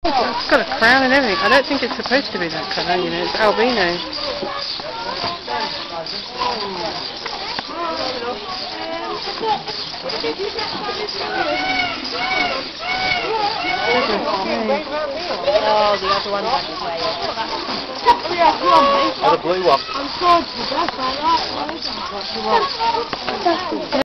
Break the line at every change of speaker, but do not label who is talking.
It's got a crown and everything. I don't think it's supposed to be that colour, you know, it's albino.
Oh, the other one went away.
Oh, the blue one.
I'm sorry for that, I like